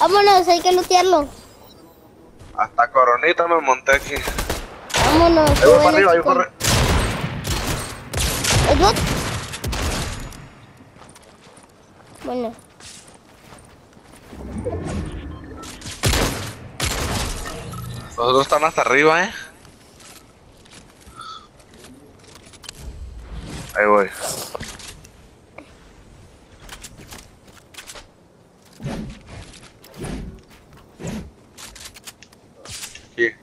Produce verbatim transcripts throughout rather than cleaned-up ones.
Vámonos, hay que lootearlo. Hasta Coronita me monté aquí. Vámonos. Ahí voy para arriba, ahí voy para arriba. ¿Es bot? Bueno. Los dos están hasta arriba, eh. Ahí voy. Aquí.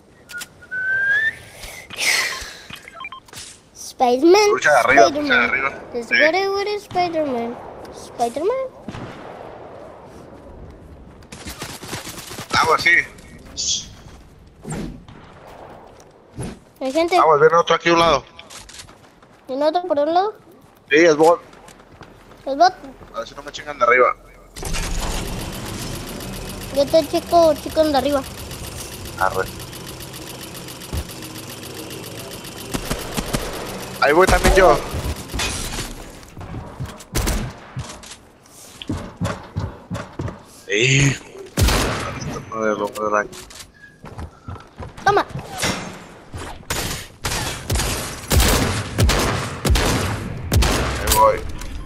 Spider-Man. Lucha de arriba, Spider-Man. lucha de arriba. This Sí. what it- what is Spider-Man. Spider-Man. Agua, sí. Hay gente. Vamos, viene otro aquí a un lado. ¿Y no otro por un lado? Sí, es bot. ¿Es bot? A ver si no me chingan de arriba. Yo te checo, chico, de arriba. Arre. Ahí voy también yo. Sí. Esto no es lo más daño. Toma. Ahí voy.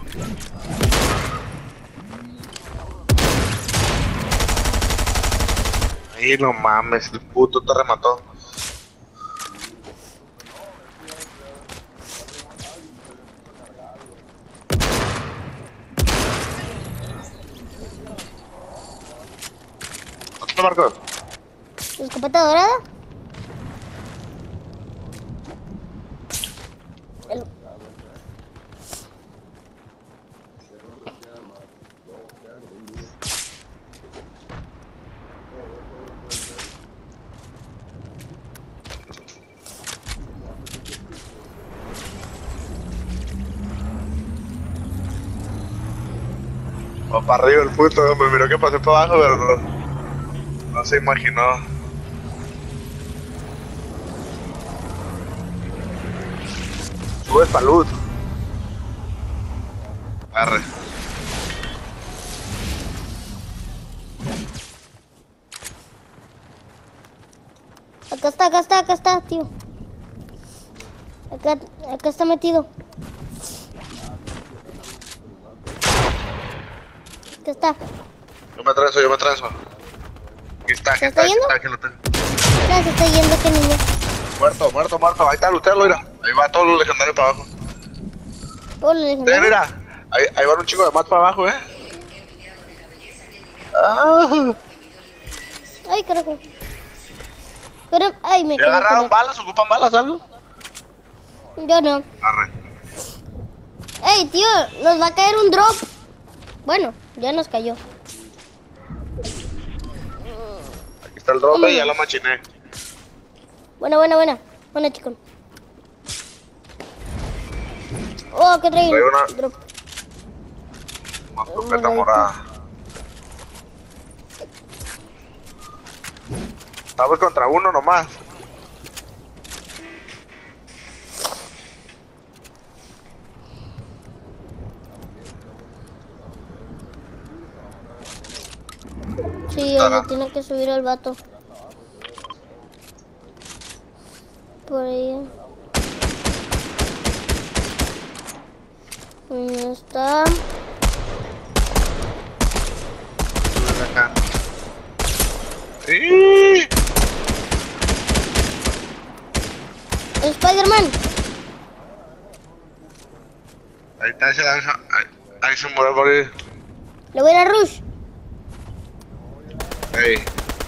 Ahí no mames, el puto te remató. ¿Otro Marcos? ¿Escopeta dorada? El... Va para arriba el puto, me miró que pasé para abajo, pero no, no se imaginó. Sube salud. Arre. Acá está, acá está, acá está, tío. Acá, acá está metido. Acá está. Yo me transo, yo me transo. Aquí está, aquí ¿Se está, está aquí yendo? está, aquí lo tengo. Ya se está yendo este niño. Muerto, muerto, muerto. Ahí está, usted lo mira. Ahí va todo lo legendario para abajo. Oh, lo Usted legendario. mira. Ahí, ahí va un chico de más para abajo, eh. Ah. Ay, carajo. Pero, ay, me ¿Ya quedé agarraron con balas? ¿Ocupan balas algo? él. Yo no. Arre. Ey, tío, nos va a caer un drop. Bueno, ya nos cayó. Aquí está el drone y Vámonos. ya lo machiné. Buena, buena, buena. Buena, chico. Oh, ¿qué trae? Trae una- Drop. Una escopeta morada. Estamos contra uno nomás. Sí, Estará. le tiene que subir al vato. Por ahí. Ahí está. Sube acá. ¡Sí! Spider-Man. Ahí está ese lanza. Ahí, ahí se muere por ahí. Le voy a ir a Rush. Ey.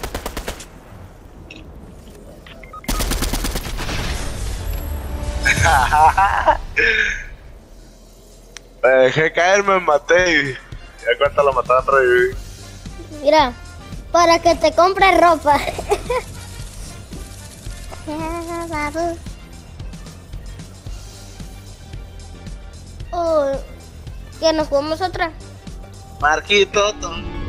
Me dejé caer, me maté y ya cuenta lo mataban reviví. Mira, para que te compres ropa. Oh, ¿qué nos jugamos otra? Marquito,